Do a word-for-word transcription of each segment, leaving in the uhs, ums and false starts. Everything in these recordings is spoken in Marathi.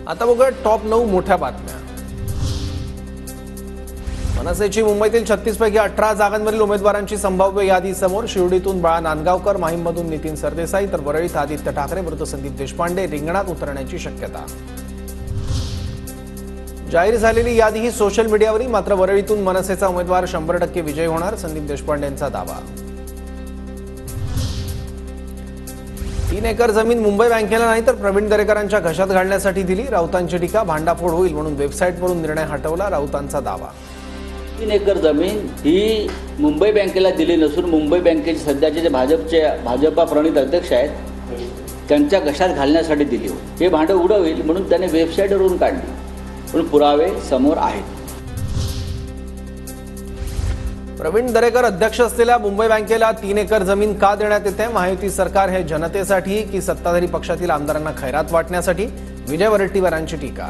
आता बघा टॉप नऊ मोठ्या बातम्या। मनसेची मुंबईतील छत्तीस पैकी अठरा जागांवरील उमेदवारांची संभाव्य यादी समोर। शिर्डीतून बाळा नांदगावकर, माहीममधून नितीन सरदेसाई तर वरळीत आदित्य ठाकरे विरुद्ध संदीप देशपांडे रिंगणात उतरण्याची शक्यता। जाहीर झालेली यादी ही सोशल मीडियावरील, मात्र वरळीतून मनसेचा उमेदवार शंभर टक्के विजयी होणार, संदीप देशपांडेंचा दावा। तीन एकर जमीन मुंबई बँकेला नाही तर प्रवीण दरेकरांच्या घशात घालण्यासाठी दिली, राऊतांची टीका। भांडाफोड होईल म्हणून वेबसाईटवरून निर्णय हटवला, राऊतांचा दावा। तीन एकर जमीन ही मुंबई बँकेला दिली नसून मुंबई बँकेचे सध्याचे जे भाजपचे भाजपा प्रणित अध्यक्ष आहेत त्यांच्या घशात घालण्यासाठी दिली होती। हे भांडं उडं होईल म्हणून त्याने वेबसाईटवरून काढली, पण पुरावे समोर आहेत। प्रवीण दरेकर अध्यक्ष असलेल्या मुंबई बँकेला तीन एकर जमीन का देण्यात येते? महायुती सरकार हे जनतेसाठी की सत्ताधारी पक्षातील आमदारांना खैरात वाटण्यासाठी? विजय वरट्टीवारांची टीका।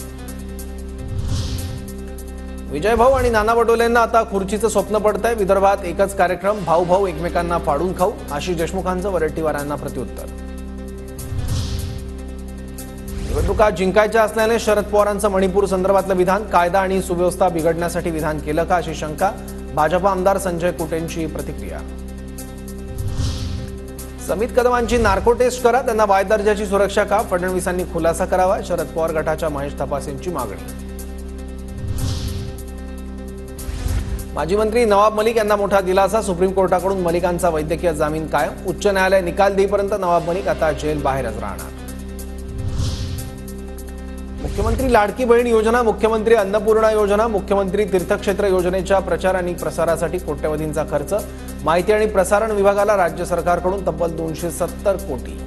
विजय भाऊ आणि नाना पटोलेंना आता खुर्चीचं स्वप्न पडतंय। विदर्भात एकच कार्यक्रम, भाऊ भाऊ एकमेकांना फाडून खाऊ, आशिष देशमुखांचं वरट्टीवारांना प्रत्युत्तर। निवडणुका जिंकायच्या असल्याने शरद पवारांचं मणिपूर संदर्भातलं विधान, कायदा आणि सुव्यवस्था बिघडण्यासाठी विधान केलं का अशी शंका। भाजपा आमदार संजय कुटेंची प्रतिक्रिया। समित कदमांची नार्को टेस्ट करा, त्यांना वाय दर्जाची सुरक्षा का? फडणवीसांनी खुलासा करावा, शरद पवार गटाच्या महेश तपासेंची मागणी। माजी मंत्री नवाब मलिक यांना मोठा दिलासा, सुप्रीम कोर्टाकडून मलिकांचा वैद्यकीय जामीन कायम। उच्च न्यायालय निकाल देईपर्यंत नवाब मलिक आता जेल बाहेरच राहणार। मुख्यमंत्री लाडकी बहीण योजना, मुख्यमंत्री अन्नपूर्णा योजना, मुख्यमंत्री तीर्थक्षेत्र योजनेच्या प्रचार आणि प्रसारासाठी कोट्यवधींचा खर्च। माहिती आणि प्रसारण विभागाला राज्य सरकारकडून तब्बल दोनशे सत्तर कोटी।